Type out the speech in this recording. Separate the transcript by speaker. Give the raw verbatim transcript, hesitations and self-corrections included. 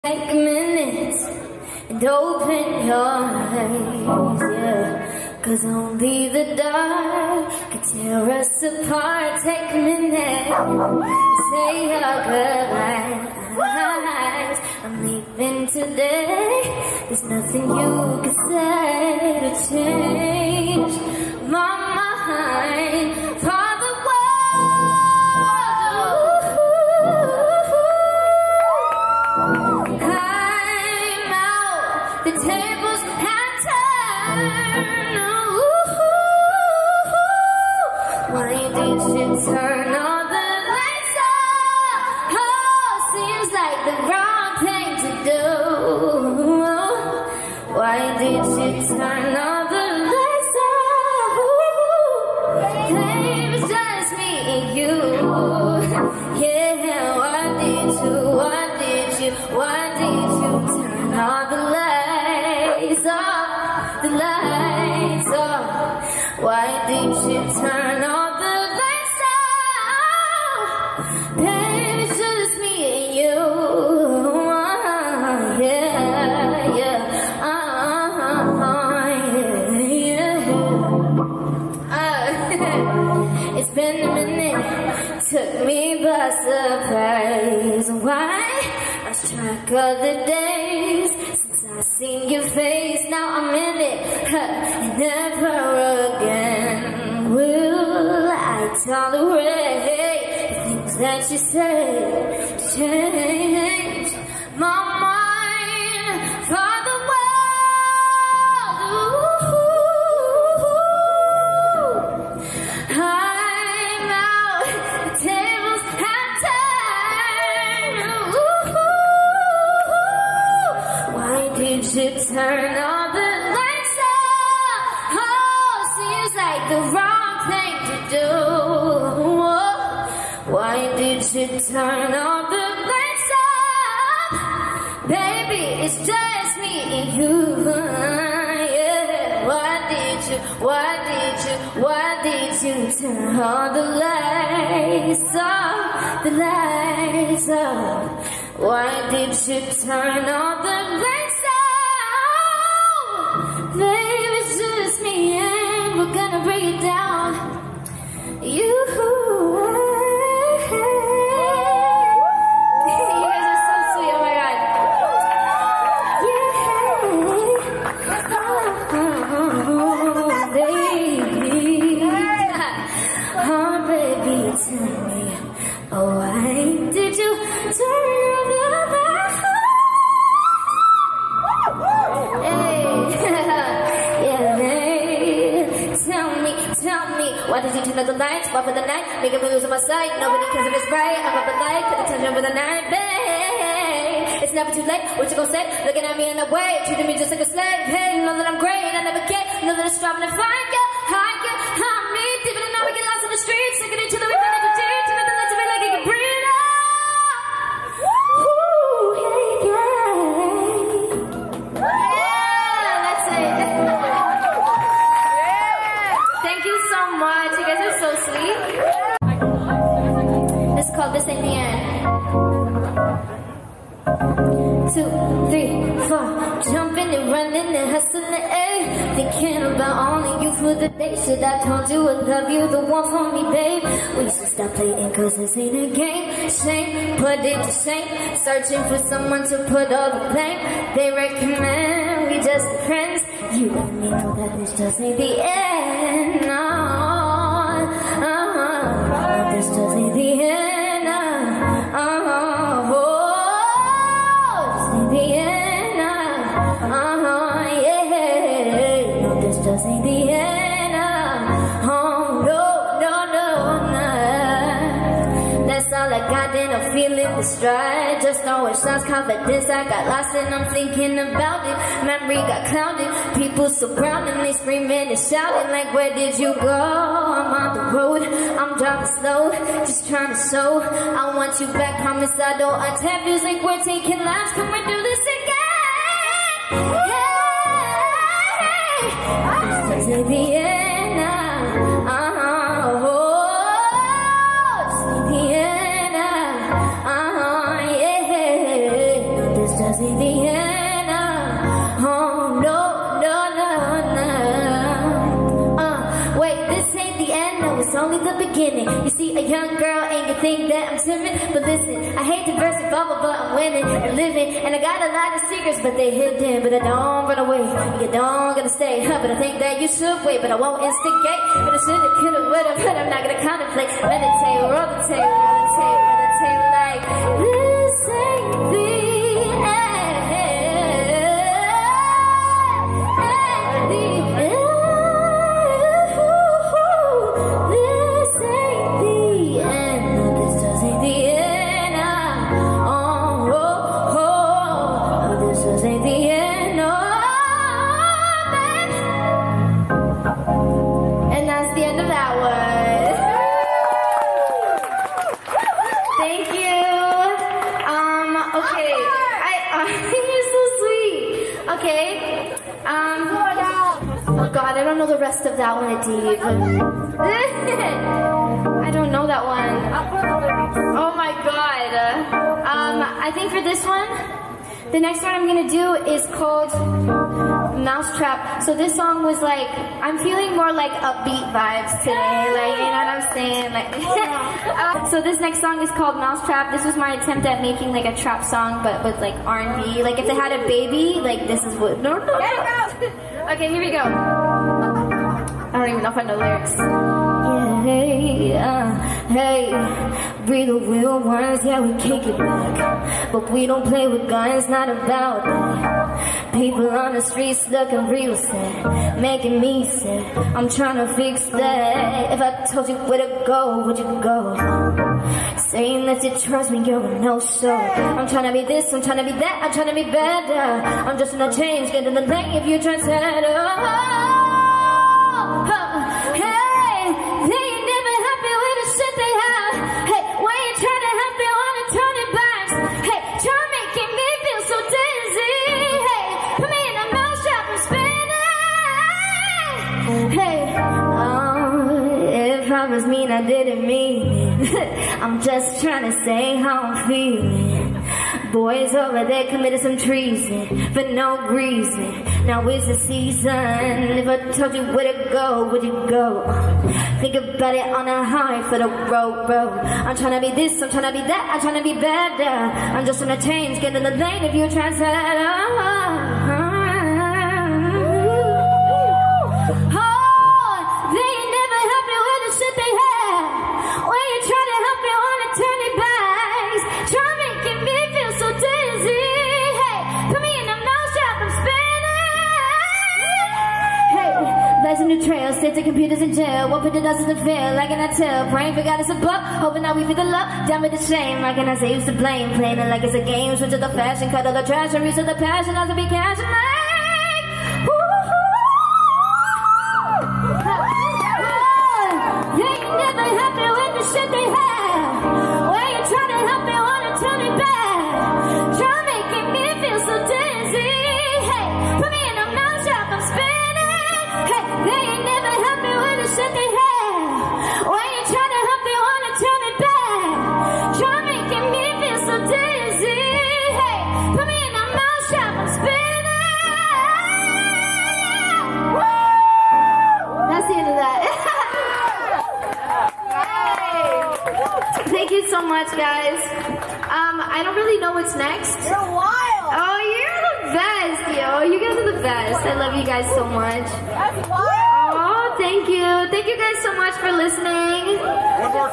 Speaker 1: Take a minute and open your eyes, yeah. Cause only the dark can tear us apart. Take a minute, say your goodbyes. I'm leaving today, there's nothing you can say to change my mind for the the tables have turned. Ooh, why did you turn all the lights off? Oh, seems like the wrong thing to do. Why did you turn all the lights off? Babe, it's just me and you. Yeah, why did you, why did you, why did you turn all the lights off, the lights off? Why did you turn all the lights off? Baby, it's just me and you. Uh, yeah, yeah, uh, yeah, yeah. Uh, it's been a minute, took me by surprise. Why? Lost track of the days since I seen your face. Now I'm in it, and never again will I tolerate the things that you say. Change my mind for the world. Ooh, I'm out, the tables have turned. Ooh, why did you turn all the lights off? Oh, seems like the wrong thing to do. Why did you turn all the lights off? Baby, it's just me and you. Yeah, why did you, why did you, why did you turn all the lights off, the lights off? Why did you turn all the lights off? Baby, it's just me and we're gonna break it down. You, you guys are so sweet, oh my god. Yeah, oh, baby. Oh, baby, tell me, oh, why did you turn the lights off? Why did you turn on the lights? Why for the night? Make me lose on my sight. Nobody cares if it's bright. I'm up at light. Could have turned over the night, babe. It's never too late. What you gonna say? Looking at me in the way, treating me just like a slave. Hey, you know that I'm great. I never care. You know that I'm striving to find you. I get I'm me. Even now we get lost in the streets. Looking at each other, we find it deep. To nothing left to be like you can breathe out. Ooh, yeah, yeah. Yeah, that's it. Thank you so much. You guys are so sweet. This is called This Ain't the End. Two, three, four. Jumping and running and hustling, eh? Thinking about only you for the day. Should I told you I love you, the one for me, babe? We should stop playing cause this ain't a game. Shame, put it to shame. Searching for someone to put all the blame. They recommend we just be friends. You let me know that this just ain't the end. No, uh-huh. This just ain't the end. Uh-huh. Oh, this ain't the end. Uh-huh. Yeah. No, this just ain't the end. Oh, no, no, no, no. That's all I got, then I'm feeling the stride. Just always lost confidence, I got lost and I'm thinking about it. Memory got clouded, people surrounding me, screaming and shouting like, where did you go? I'm on the road, I'm driving slow, just trying to show I want you back, promise I don't attempt music, we're taking lives, can we do this again? Hey, this is the end, uh-huh, oh. ain't the end. Uh, oh no, no, no, no. Uh, wait, this ain't the end. No, it's only the beginning. You see a young girl and you think that I'm timid, but listen, I hate to burst your bubble, but I'm winning and living, and I got a lot of secrets, but they hidden. But I don't run away, you don't gonna stay. Huh, but I think that you should wait, but I won't instigate. But I should've, could've, would've, but I'm not gonna contemplate. Meditate, roll the tape, roll the tape, roll the tape like this ain't the end. The end. This ain't the end. No, this just ain't the end. Oh, oh, oh. No, this just ain't the end. No, baby. And that's the end of that one. Thank you. Um, okay. I, uh, you're so sweet. Okay. Um, oh God, I don't know the rest of that one, Adib. I don't know that one. Oh my God. Um, I think for this one, the next one I'm gonna do is called Mousetrap. So this song was like, I'm feeling more like upbeat vibes today, like, you know what I'm saying? Like, uh, so this next song is called Mousetrap. This was my attempt at making like a trap song, but with like R and B. Like if they had a baby, like this is what. No, no, no. Okay, here we go. I don't even know if I know lyrics. Yeah, hey, uh, hey, we the real ones, yeah, we kick it back. But we don't play with guns, not about that. People on the streets looking real sad, making me sad. I'm trying to fix that. If I told you where to go, would you go? Saying that you trust me, you're a no-show. I'm trying to be this, I'm trying to be that, I'm trying to be better. I'm just gonna change, get in the lane if you trendsetter. Oh, oh, hey, they ain't never happy with the shit they have. Hey, when you try to help, they wanna turn it back. Hey, try making me feel so dizzy. Hey, put me in a mouth shop and spin it. Hey, oh, it promised me I didn't mean it. I'm just trying to say how I'm feeling. Boys over there committed some treason for no reason. Now is the season. If I told you where to go, would you go? Think about it on a high for the road, bro. I'm trying to be this, I'm trying to be that, I'm trying to be better. I'm just gonna change, get in the lane if you translate. Oh, they ain't never happy with the shit they have. When you try to help, they wanna turn it back. Try making me feel so dizzy. Hey, put me in the mouth shop, I'm spinning. Hey, blazing new trails, state the computers in jail. What put the dust in fail, like can I tell? Praying for God it's a book, hoping that we feel the love. Down with the shame, like can I say who's to blame? Playing it like it's a game, switch to the fashion, cut all the trash and reach to the passion, not to be cash and like. Ooh. They ain't never happy with the shit they have. When you try to help, they wanna turn it back. Try making me feel so dizzy. Hey, put me in a mouth shop, I'm spinning. Hey, they ain't never happy with the shit they have. When you try to help, they wanna turn it back. Try making me feel so dizzy. Hey, put me in a mouth shop, I'm spinning. Woo! That's the end of that. Thank you so much, guys. Um, I don't really know what's next.
Speaker 2: You're wild.
Speaker 1: Oh, you're the best, yo. You guys are the best. I love you guys so much.
Speaker 2: That's wild.
Speaker 1: Oh, thank you. Thank you guys so much for listening.
Speaker 3: One more